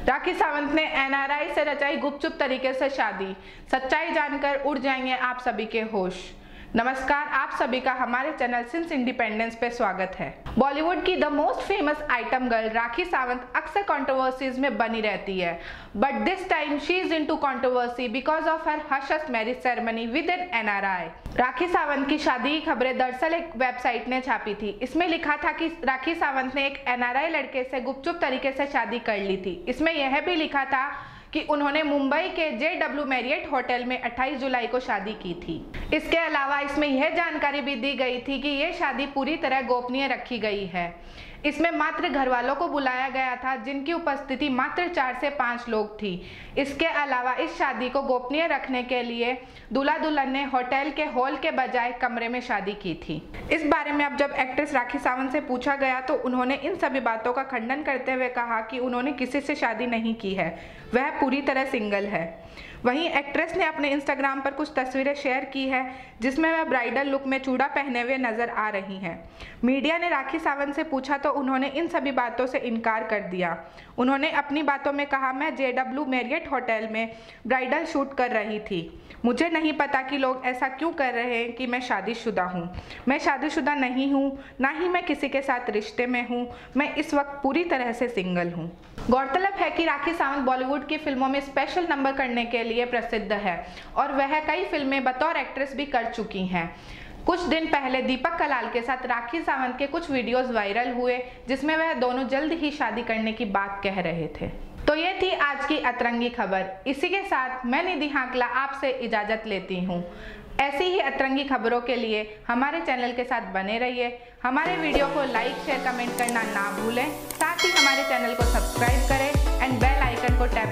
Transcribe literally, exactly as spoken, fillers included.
राखी सावंत ने N R आई से रचाई गुपचुप तरीके से शादी। सच्चाई जानकर उड़ जाएंगे आप सभी के होश। नमस्कार, आप सभी का हमारे चैनल सिंस इंडिपेंडेंस पे स्वागत है। बॉलीवुड की the most famous item girl Rakhi Sawant अक्सर कंट्रोवर्सीज में बनी रहती है, but this time she is into controversy because of her hush marriage ceremony with an N R I. Rakhi Sawant की शादी की खबरें दरअसल एक वेबसाइट ने छापी थी। इसमें लिखा था कि राखी सावंत ने एक एन आर आई लड़के से गुपचुप तरीके से शादी कर ली थी। इसमें यह भी लिखा था कि उन्होंने मुंबई के जे डब्ल्यू मैरियट होटल में अट्ठाईस जुलाई को शादी की थी। इसके अलावा इसमें यह जानकारी भी दी गई थी कि यह शादी पूरी तरह गोपनीय रखी गई है। इसमें मात्र घर वालों को बुलाया गया था, जिनकी उपस्थिति मात्र चार से पाँच लोग थी। इसके अलावा इस शादी को गोपनीय रखने के लिए दूल्हा दुल्हन ने होटल के हॉल के बजाय कमरे में शादी की थी। इस बारे में अब जब एक्ट्रेस राखी सावंत से पूछा गया तो उन्होंने इन सभी बातों का खंडन करते हुए कहा कि उन्होंने किसी से शादी नहीं की है, वह पूरी तरह सिंगल है। वहीं एक्ट्रेस ने अपने इंस्टाग्राम पर कुछ तस्वीरें शेयर की है, जिसमें वह ब्राइडल लुक में चूड़ा पहने हुए नजर आ रही हैं। मीडिया ने राखी सावंत से पूछा तो उन्होंने इन सभी बातों से इनकार कर दिया। उन्होंने अपनी बातों में कहा, मैं जे डब्ल्यू मैरियट होटल में ब्राइडल शूट कर रही थी। मुझे नहीं पता कि लोग ऐसा क्यों कर रहे हैं कि मैं शादीशुदा हूँ। मैं शादीशुदा नहीं हूँ, ना ही मैं किसी के साथ रिश्ते में हूँ। मैं इस वक्त पूरी तरह से सिंगल हूँ। गौरतलब है कि राखी सावंत बॉलीवुड की फिल्मों में स्पेशल नंबर करने के लिए प्रसिद्ध है और वह कई फिल्में बतौर एक्ट्रेस भी कर चुकी हैं। कुछ दिन पहले दीपक कलाल के साथ राखी सावंत के कुछ वीडियोस वायरल हुए, जिसमें वह दोनों जल्द ही शादी करने की बात कह रहे थे। तो ये थी आज की अतरंगी खबर। इसी के साथ मैं निधि हाकला आपसे इजाजत लेती हूँ। ऐसी ही अतरंगी खबरों के लिए हमारे चैनल के साथ बने रहिए। हमारे वीडियो को लाइक शेयर कमेंट करना ना भूलें। साथ ही हमारे चैनल को सब्सक्राइब करें एंड बेल आइकन को टैप